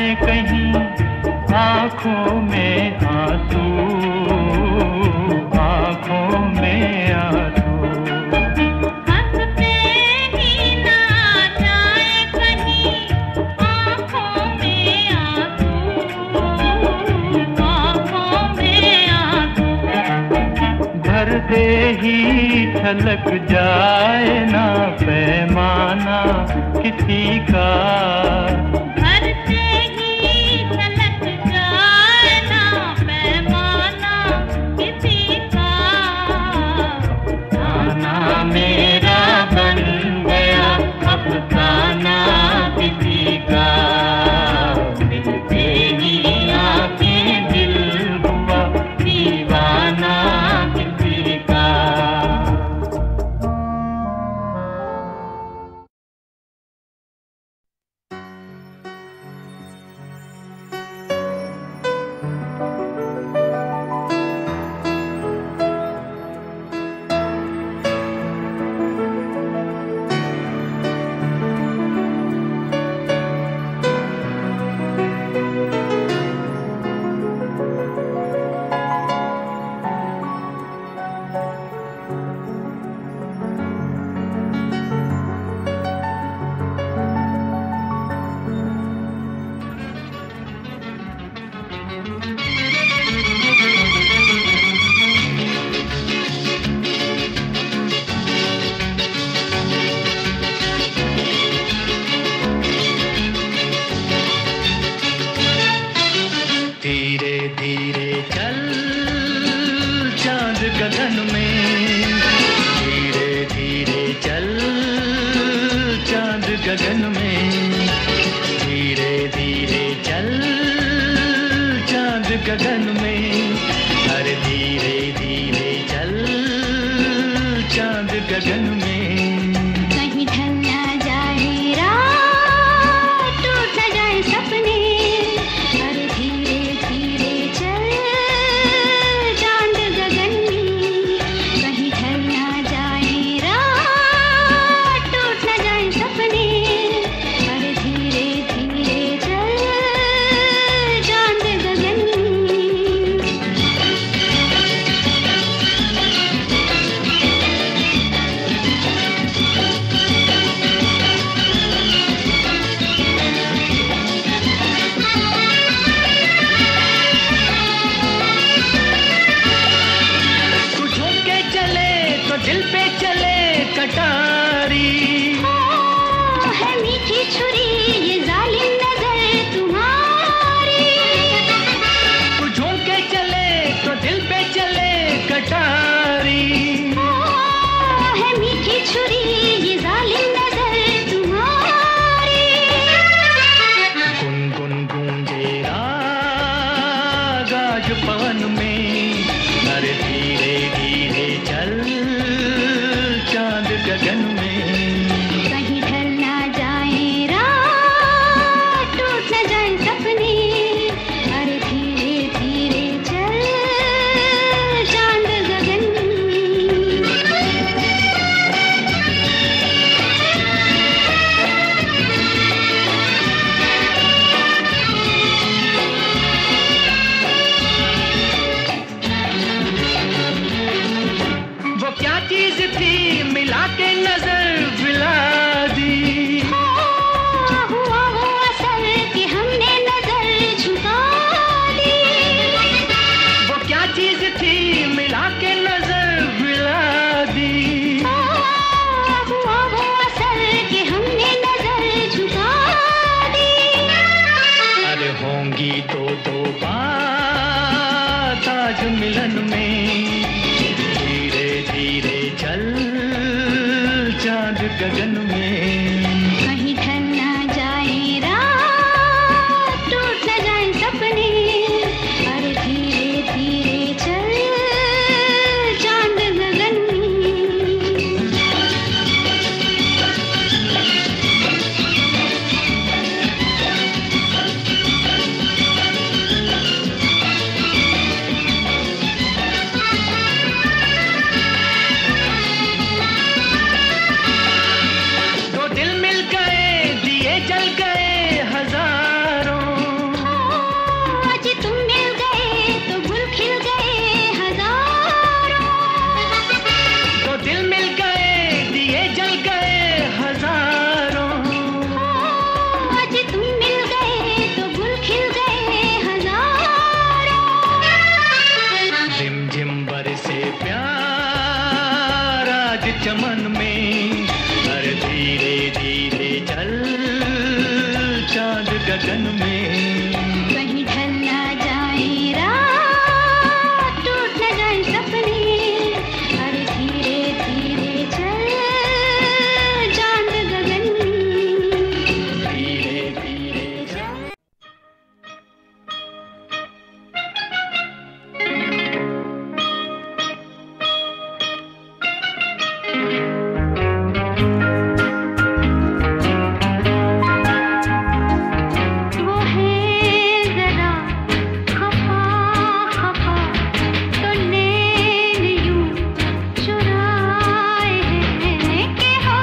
जाए कहीं आँखों में आंसू, आँखों में आंसू। हंसते ही ना जाए कहीं आँखों में आंसू, आँखों में आंसू। भर दे ही छलक जाए ना पैमाना किसी का, मेरा बन गया अफसाना किसी का। मिलते ही आंखें दिल हुआ दीवाना किसी का। गगन में धीरे धीरे चल, चांद गगन में धीरे धीरे चल, चांद गगन में। अरे धीरे धीरे चल, चांद गगन में। कहीं ढल ना जाए रात, टूट ना जाए सपने। अरे धीरे धीरे चल, चांद गगन में। कहीं ढल ना जाए रात, टूट ना जाए सपने। अरे धीरे धीरे चल, चांद गगन में। चमन में। अरे धीरे धीरे चल चांद गगन में। कहीं ढल ना जाए रात, टूट न जाए सपने। अरे धीरे धीरे चल चांद गगन में। धीरे धीरे चल। वो है जरा खफा खफा, तो नैन यूं चुराए हैं कि हो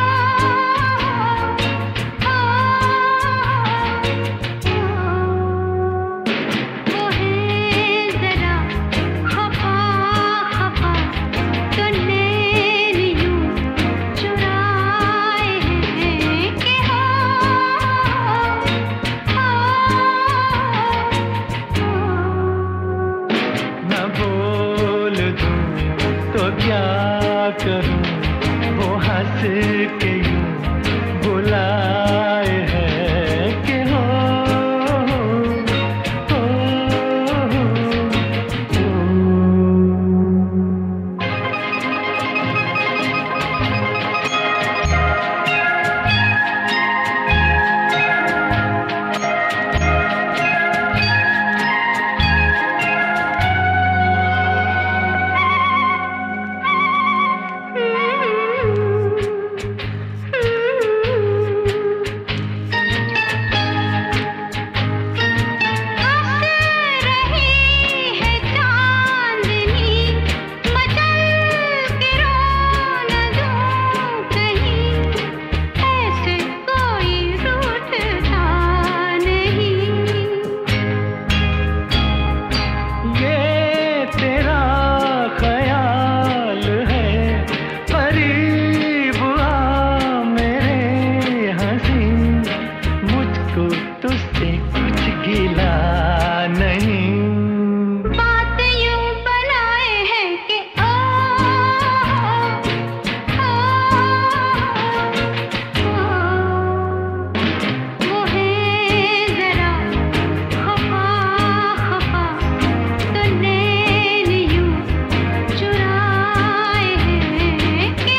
वो है जरा खफा खफा, तो नैन यूं चुराए हैं कि हो न बोल दूं तो क्या करूं, वो हंस के यूं बुलाए हैं कि हो तुझसे कुछ गिला नहीं। बात यूं बनाए हैं कि वो है जरा खफा खफा, तो नैन यूं चुराए हैं कि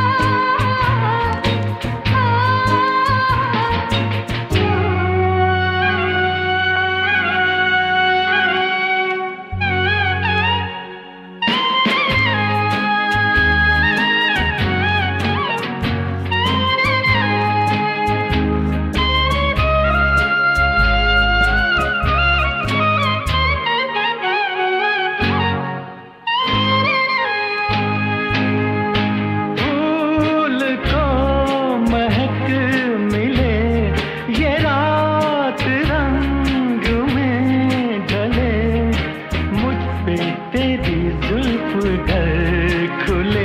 फूल को महक मिले, ये रात रंग में ढले, मुझ पे तेरी जुल्फ घर खुले।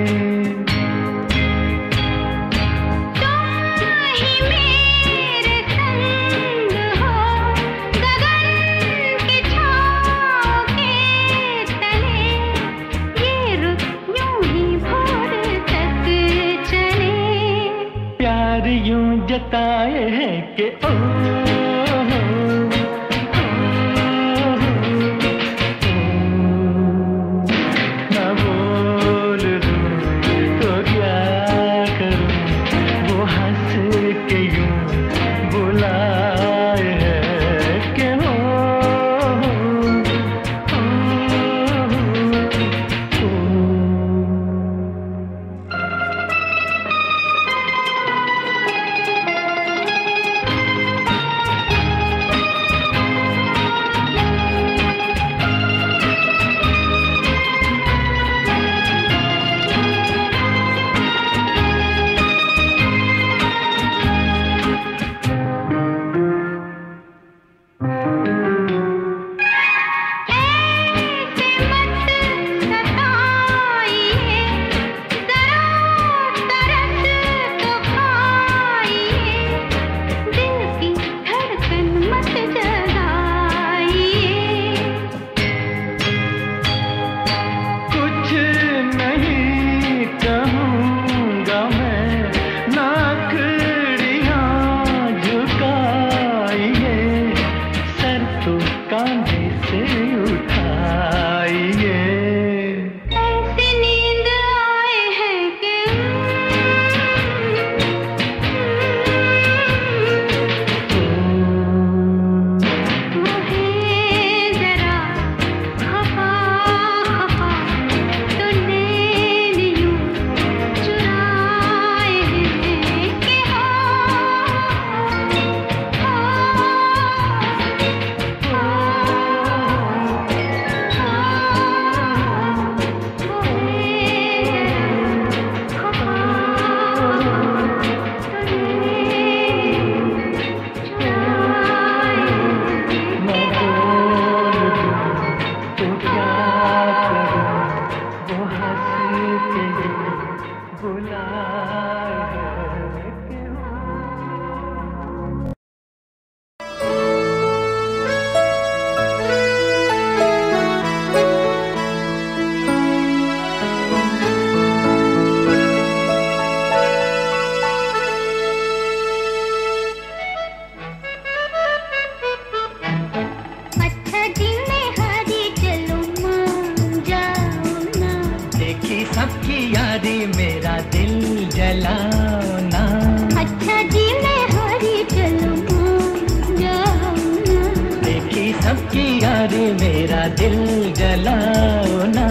ही मेरे संग हो, गगन की छाँव के तले, ये रुत यूं ही भोर तक चले। प्यार यूं जताए हैं कि न बोल दूं तो क्या करूं, वो हंस के यूं बुलाए हैं कि दिल जलाओ ना।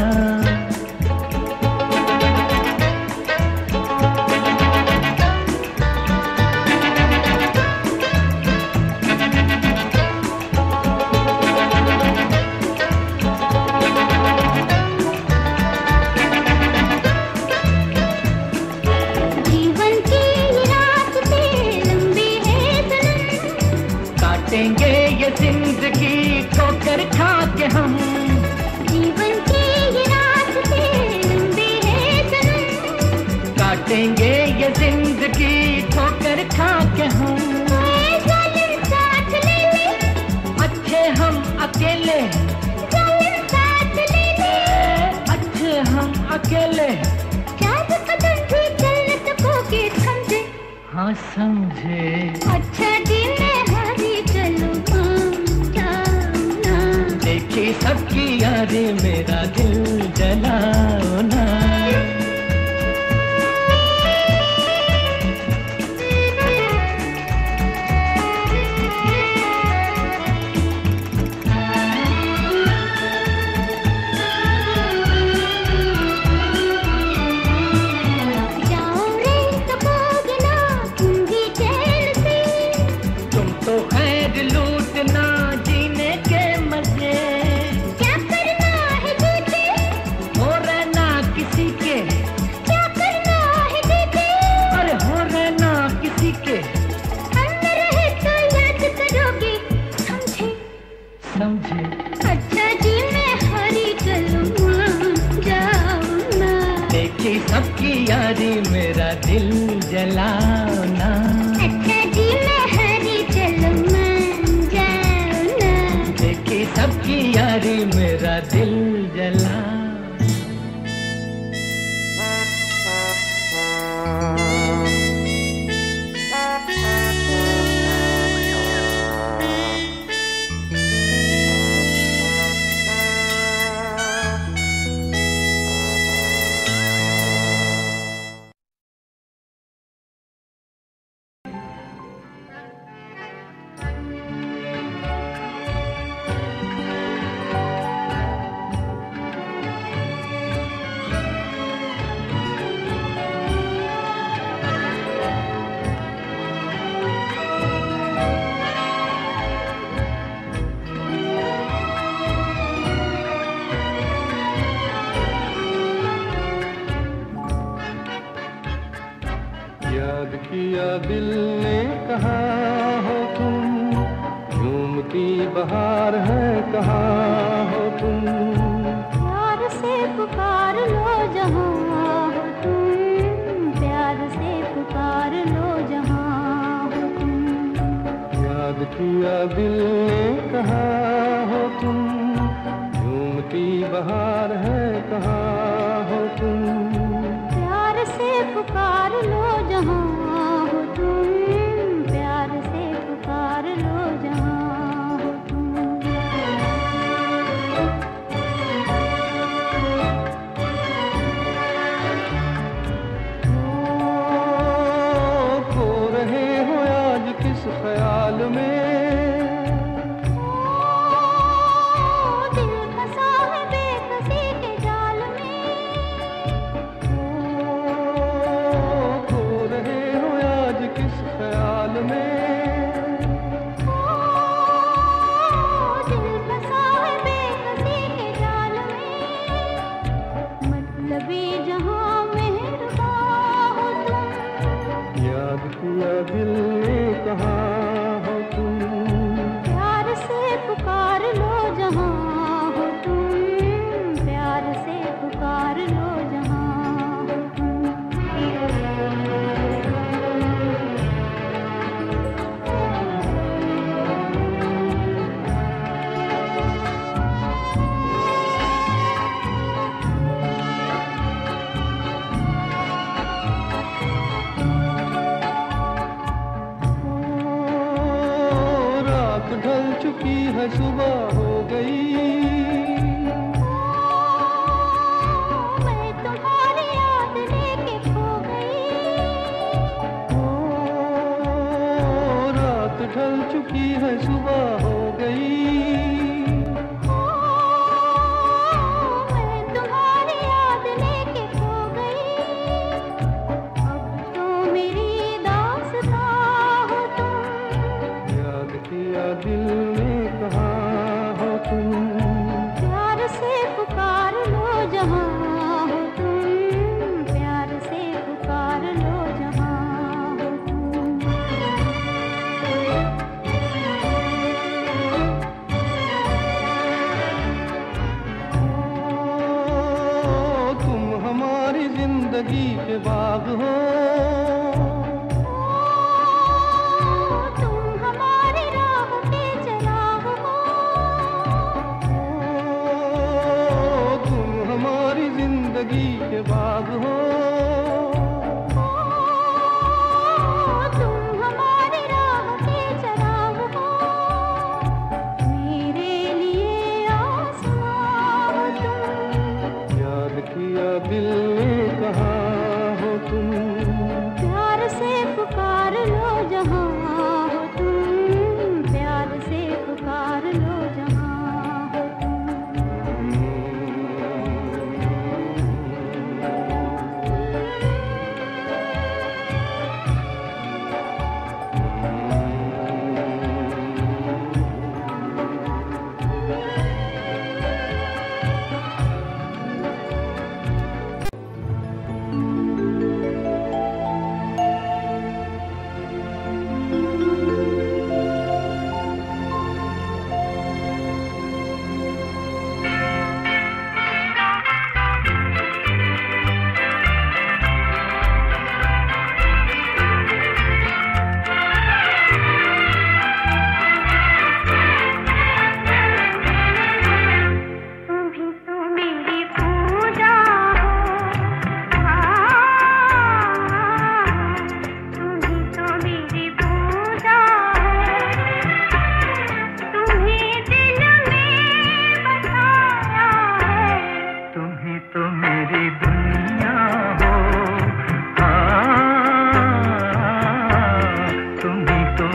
काटेंगे ये जिंदगी ठोकर खा के हम, जीवन की ये रास्ते लंबे हैं सनम। काटेंगे ये जिंदगी ठोकर खा के हम। जालिम साथ ले ले, अच्छे हम अकेले, जालिम साथ ले ले, अच्छे हम अकेले। चाँद कदम भी चल न सकोगे समझे, हाँ समझे। अच्छा दिन में हारी चलो मान जाओ ना। देखी सबकी यारी मेरा दिल जलाओ ना। जाओ रे सकोगे ना तुम भी चैन से, तुम तो खैर लूटना जीने के मजे। क्या करना है जीते, हो रहना किसी के, क्या करना है जीते। अरे हो रहना किसी के। हम न रहे तो याद करोगे समझे, समझे। अच्छा जी मैं हारी चलो मान जाओ ना। देखी सबकी यारी मेरा दिल जलाओ ना। अच्छा जी मैं हारी चलो मान जाओ ना। देखी सबकी यारी मेरा दिल जलाओ। याद किया दिल ने कहा हो तुम, झूमती बहार है कहाँ हो तुम। प्यार से पुकार लो जहाँ हो तुम, प्यार से पुकार लो जहाँ हो तुम। याद किया दिल ने कहा हो तुम, झूमती बहार है कहाँ हो तुम। प्यार से पुकार लो जहाँ हो तुम, प्यार से पुकार लो जहाँ हो तुम। खो रहे हो आज किस ख्याल में, दिल फंसा है बेकसी के जाल में। खो रहे हो आज किस ख्याल में। दिल फंसा है बेकसी के जाल में। मतलबी जहाँ मेहरबान हो तुम, याद किया दिल ने कहा हो तुम। प्यार से पुकार लो जहाँ हो तुम, प्यार से पुकार लो जहाँ हो तुम। रात ढल चुकी है सुबह हो गई, मैं तुम्हारी याद लेके खो गई। रात ढल चुकी है सुबह हो गई।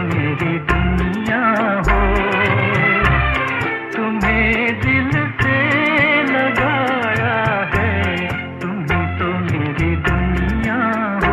मेरी दुनिया हो, तुम्हें दिल से लगाया है, तुम ही तो मेरी दुनिया हो।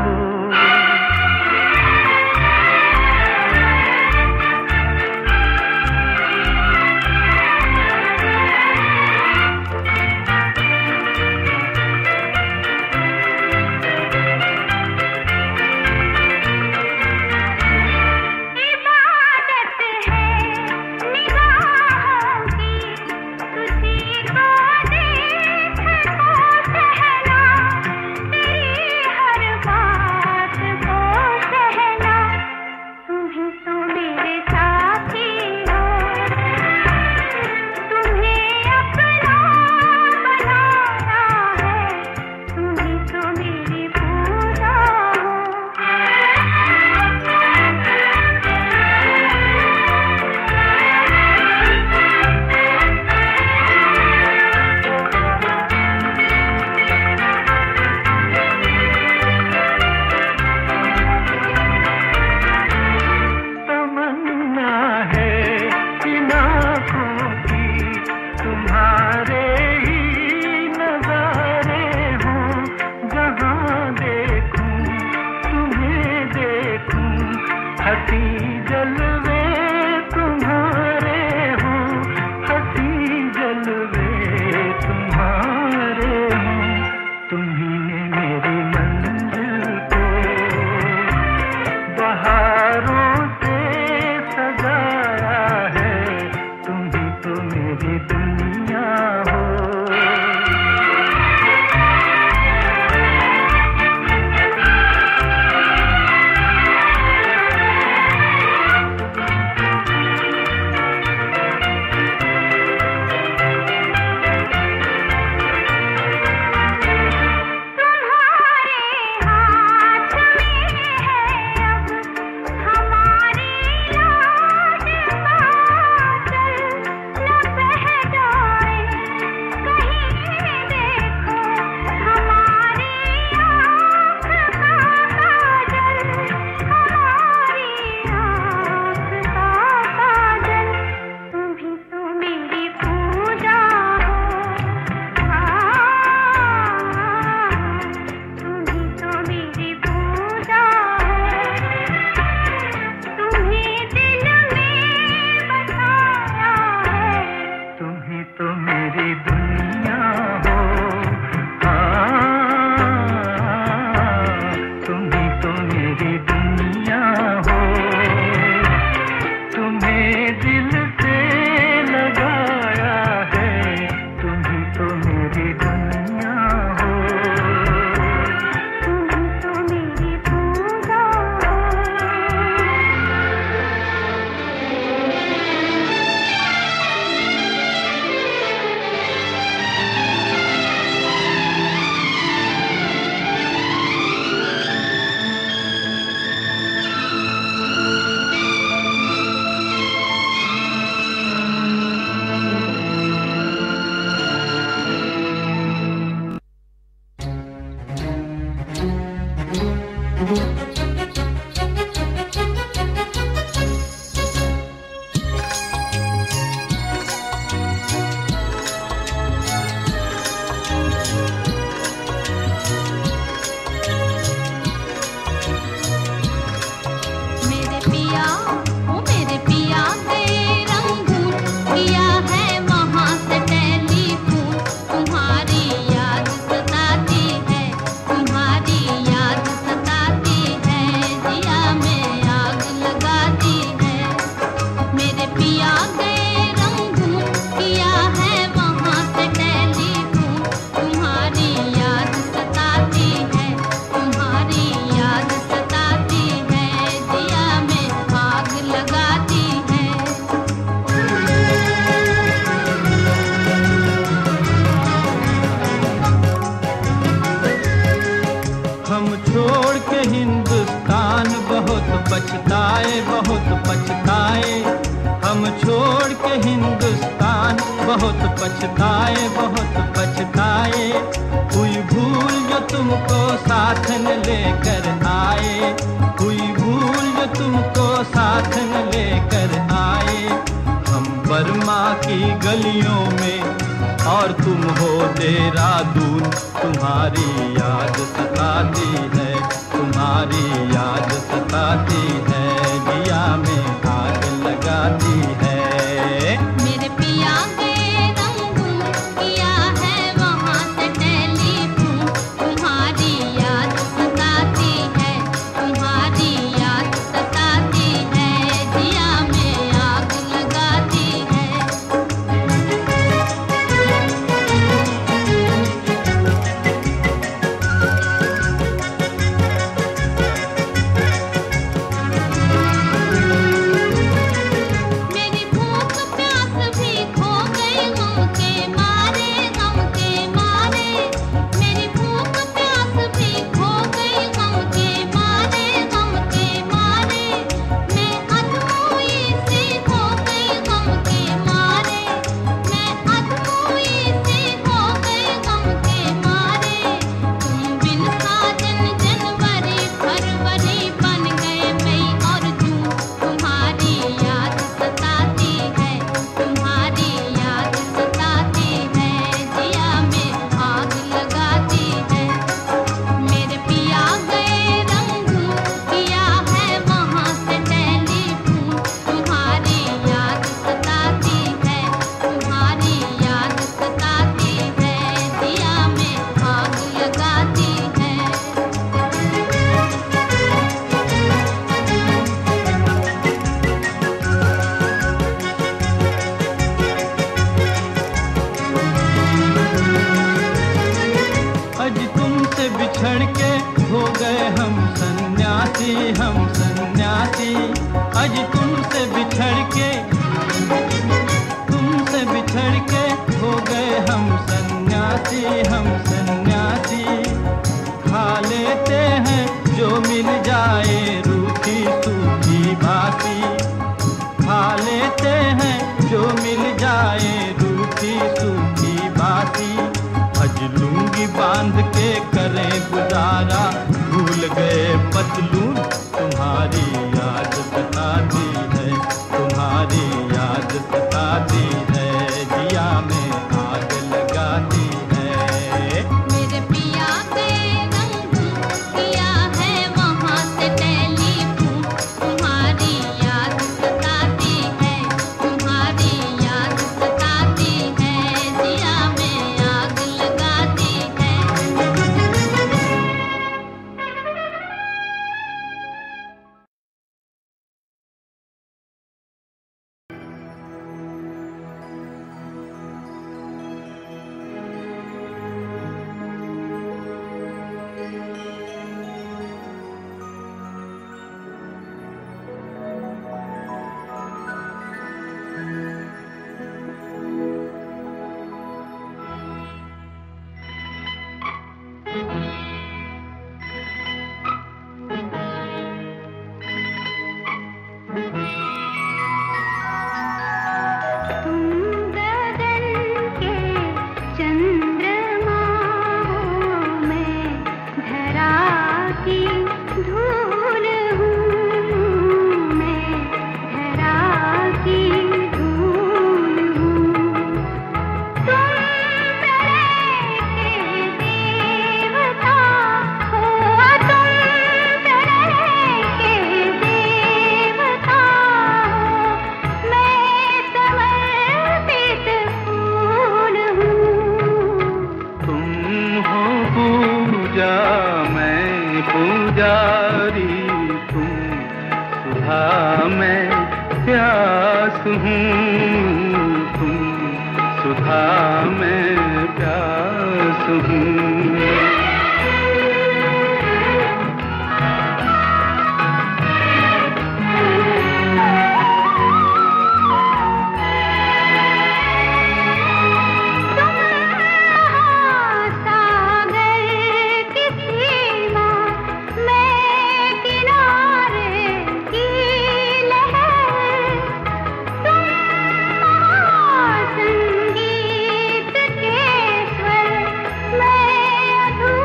पछताए बहुत पछताए, हम छोड़ के हिंदुस्तान बहुत पछताए बहुत पछताए। हुई भूल जो तुमको साथ न लेकर आए, हुई भूल जो तुमको साथ न गलियों में, और तुम हो देहरादून। तुम्हारी याद सताती है, तुम्हारी याद सताती है, जिया में आग लगाती है। मेरे पिया के रंगून किया है वहाँ से टेलीफोन। तुम्हारी याद सताती है, तुम्हारी याद सताती है, जिया में आग लगाती है। मेरी भूख प्यास भी खो गई गम के मारे, गम के मारे। मेरी भूख प्यास भी खो गई गम के मारे, गम के मारे। मैं अधमोई सी हो गई गम के मारे, मैं अधमोई सी हो गई गम के मारे। तुम बिन साजन जनवरी फरवरी बन गए मई और जून। तुम्हारी याद सताती है, तुम्हारी याद सताती है, जिया में आग लगाती है। मेरे पिया गए रंगून किया है वहाँ से टेलीफोन। तुम्हारी याद सताती है, तुम्हारी याद सताती है, जिया में आग लगाती है। आज तुमसे बिछड़ के हो गए हम सन्यासी, हम सन्यासी। आज तुमसे बिछड़ के हो गए हम सन्यासी, हम सन्यासी। खा लेते हैं जो मिल जाए रूठी सूखी बासी, खा लेते हैं जो मिल जाए रूठी सूखी बासी। आज लुंगी बांध के करें गुजारा, भूल गए पतलून। तुम्हारी याद सताती है, तुम्हारी याद सताती है, जिया में आग लगाती है। मेरे पिया के रंगून किया है वहाँ से टेलीफोन। तुम्हारी याद सताती है, तुम्हारी याद सताती है, जिया में आग लगाती है। संगीत के स्वर मैं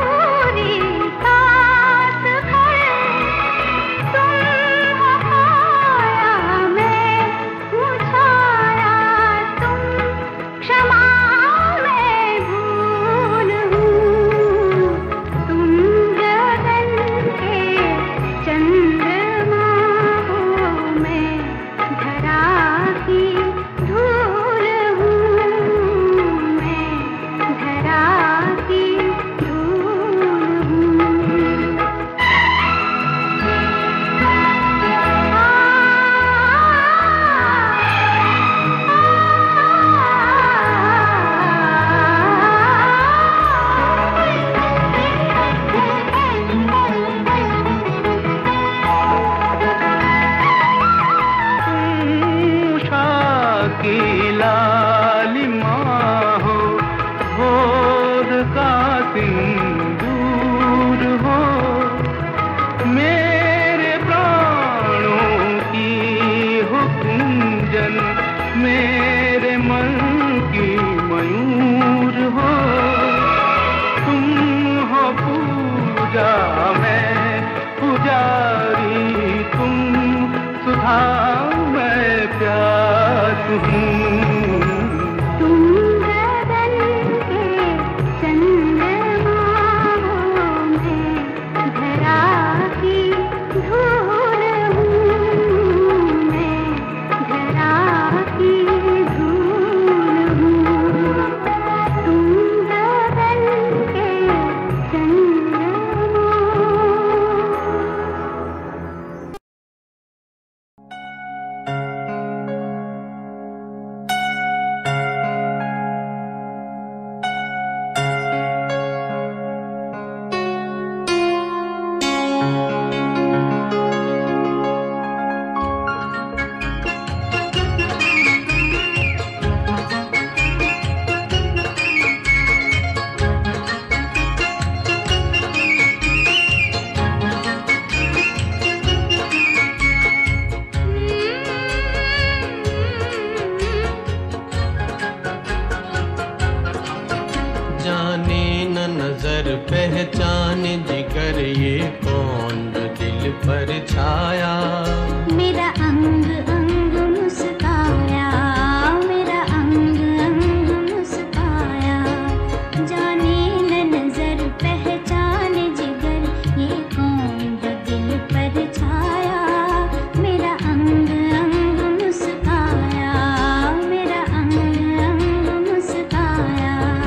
पहचान जिगर ये कौन जो दिल पर छाया। मेरा अंग अंग मुस्काया, मेरा अंग अंग मुस्काया। जाने न नजर पहचान जिगर ये कौन जो दिल पर छाया। मेरा अंग अंग मुस्काया, मेरा अंग अंग मुस्काया।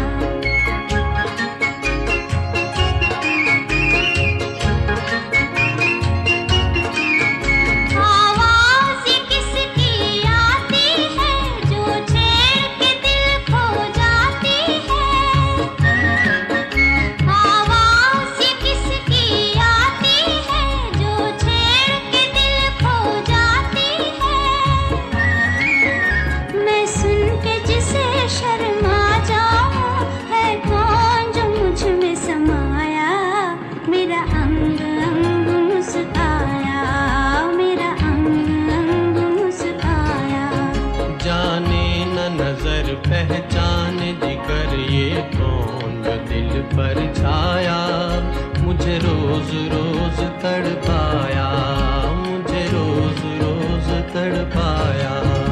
पहचान जिगर ये कौन जो दिल पर छाया। मुझे रोज रोज तड़पाया, मुझे रोज रोज तड़पाया।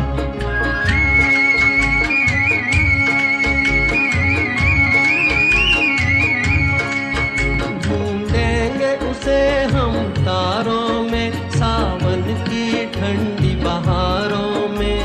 ढूंढेंगे उसे हम तारों में, सावन की ठंडी बहारों में।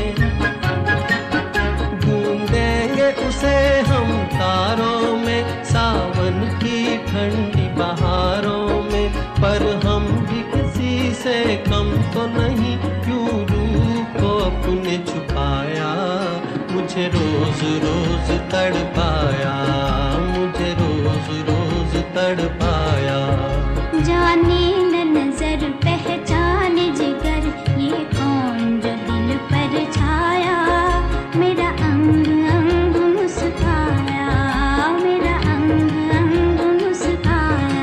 उसे हम तारों में, सावन की ठंडी बहारों में। पर हम भी किसी से कम तो नहीं, क्यों रूप को अपने छुपाया। मुझे रोज रोज तड़पाया, मुझे रोज रोज तड़पाया। जाने न नजर पहचान जिगर ये कौन जो दिल पर छाया। मेरा अंग अंग मुस्काया, मेरा अंग अंग मुस्काया।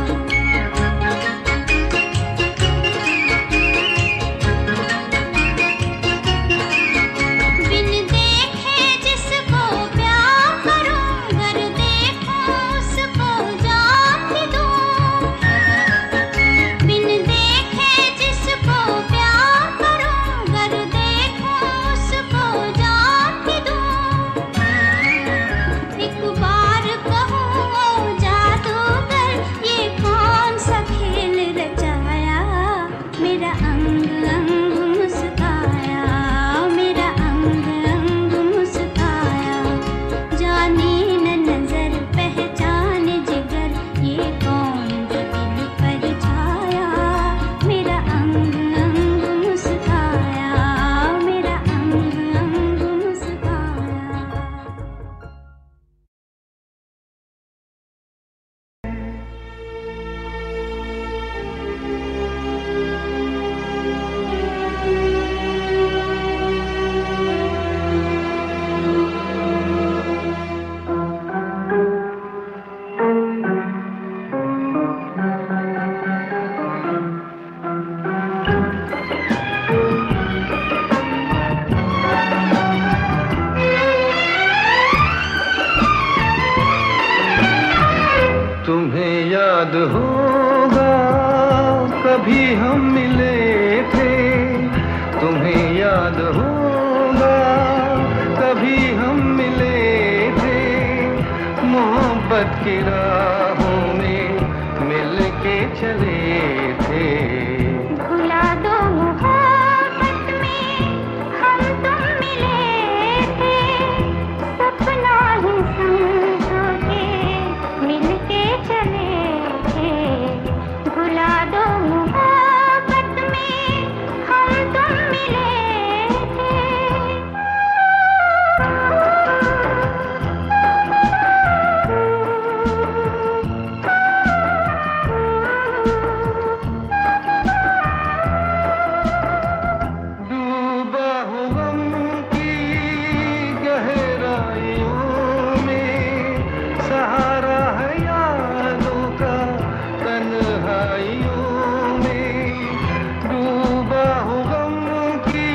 बिन देखे जिसको प्यार करूं, गर देखूं उसको जान भी दूं। बिन देखे जिसको प्यार करूं, गर देखूं उसको जान भी दूं। एक बार कहूं ओ जादूगर ये कौन सा खेल रचाया। मेरा अंग अंग मुस्काया, मेरा अंग अंग मुस्काया। जाने न नजर पहचान जिगर ये कौन जो दिल पर छाया। मेरा अंग अंग मुस्काया, मेरा अंग अंग मुस्काया। तुम्हें याद होगा कभी हम मिले थे, तुम्हें याद होगा की राहों में मिल के चले थे। भुला दो मोहब्बत में हम तुम मिले थे, सपना ही समझो के मिल के चले थे। भुला दो मोहब्बत में हम तुम मिले थे। डूबा हूँ गम की गहराइयों में, सहारा है यादों का तन्हाइयों में। डूबा हूँ गम की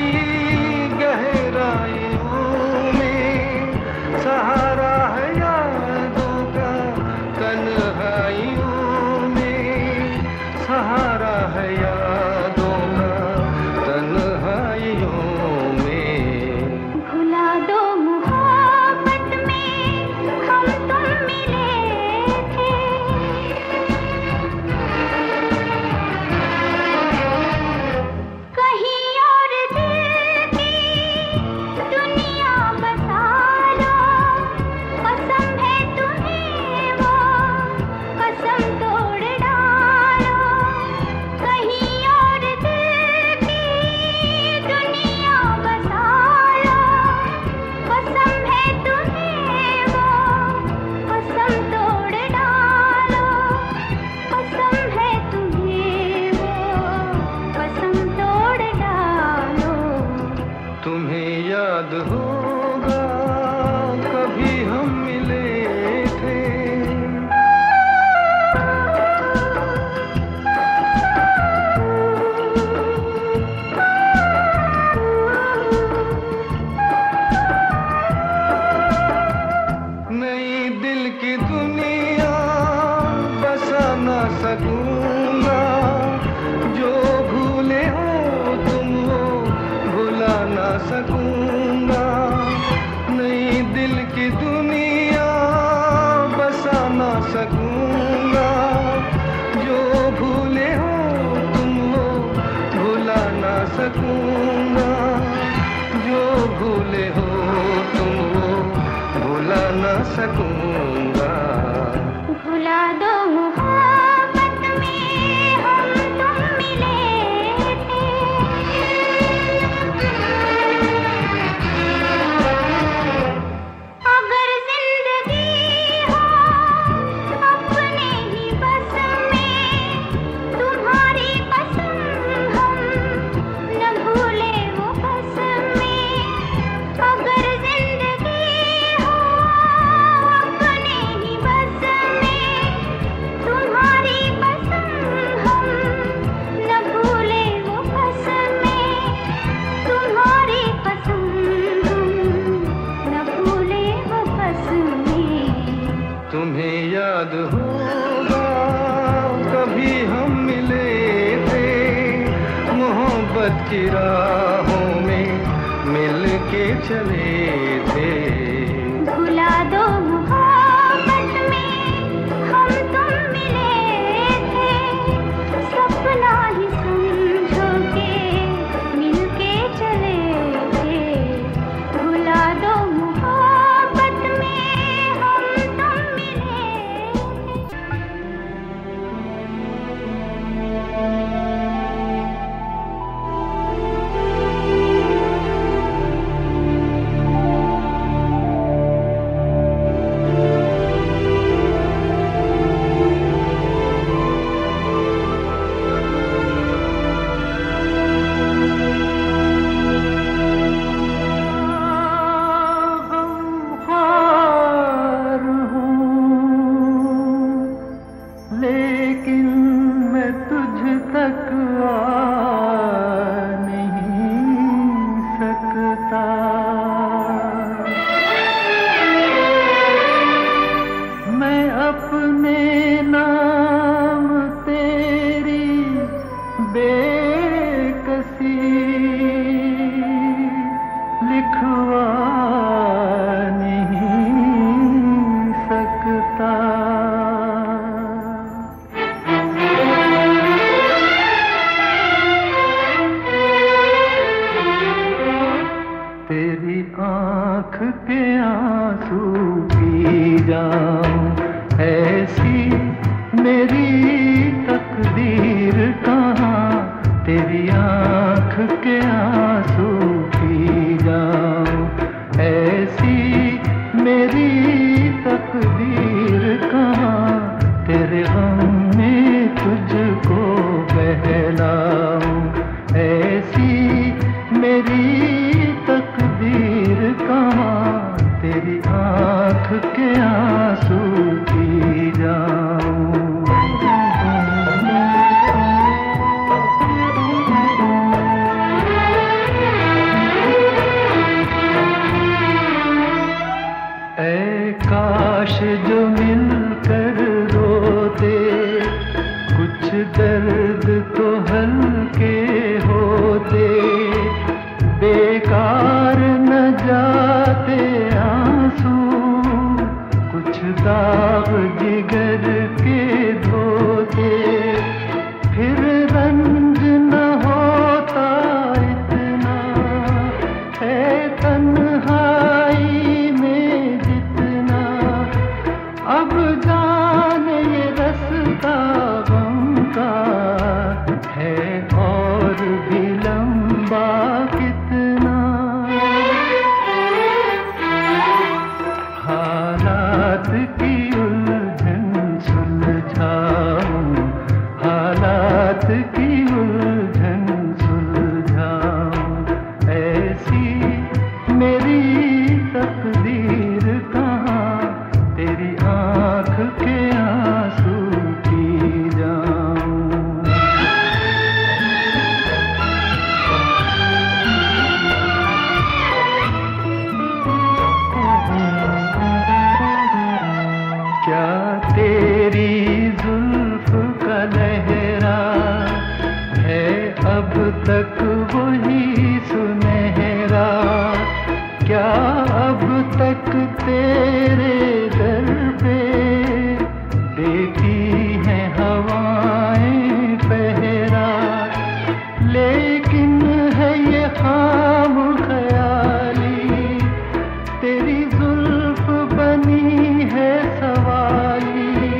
गहराइयों में, सहारा है यादों का तन्हाइयों में। सहारा है यादों का तन्हाइयों में। भुला दो मोहब्बत में हम तुम मिले थे। कहीं और दिल की दुनिया बसा लो, कसम है तुम्हें वो कसम तोड़ डालो। कहीं और दिल की दुनिया बसा लो, कसम है तुम्हें वो कसम तोड़ डालो। कसम है तुम्हें वो कसम तोड़ डालो। तुम्हें याद होगा कभी हम मिले थे। नई दिल की दुनिया बसा ना सकूंगा, जो भूले हो तुम वो भुला ना सकूंगा। नई दिल की दुनिया बसा ना सकूंगा, जो भूले हो तुम वो भुला ना सकूंगा। जो भूले हो तुम वो भुला ना सकूंगा। भुला दो मोहब्बत में हम तुम मिले थे। अगर जिंदगी हो अपने ही बस में, तुम्हारी कसम हम न भूले वो कसमें। अगर जिंदगी हो अपने ही बस में, तुम्हारी कसम हम न भूले वो कसमें। तुम्हारी कसम हम न भूले वो कसमें। तुम्हें याद होगा कभी हम मिले थे, मोहब्बत की राहों में मिल के चले थे। भुला दो मोहब्बत में हम तुम मिले थे, सपना ही समझो के मिल के चले थे। भुला दो मोहब्बत में हम तुम मिले थे। आँख के आंसू पी जाऊं, ऐसी मेरी तकदीर कहाँ, तेरी आँख के आंसू पी जाऊं, ऐसी मेरी तकदीर कहाँ, तेरे गम में तुझको बहलाऊं, ऐसी मेरी तकदीर कहाँ, तेरी आँख के आंसू पी जाऊं। ऐ काश जो मिलकर रोते, कुछ दर्द तो हल्के होते, बेकार न जाते आंसू, कुछ दाग जिगर के धोते, फिर रंज न होता इतना, है तन्हाई में जितना, अब जाने ये रास्ता गम का है और भी लंबा कितना। हालात की उलझन सुलझाऊं, हालात की उलझन सुलझाऊं, ऐसी मेरी तकदीर कहाँ, तेरी आँख के आंसू पी जाऊं। क्या तेरी जुल्फ का लहरा है अब तक वही सुनहरा, क्या अब तक तेरे दर पे देती हैं हवाएं पहरा, लेकिन है ये खाम ख्याली, तेरी जुल्फ बनी है सवाली,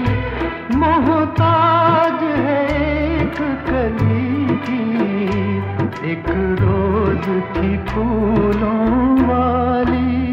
मोहताज है एक कली की, एक रोज की फूलों वाली।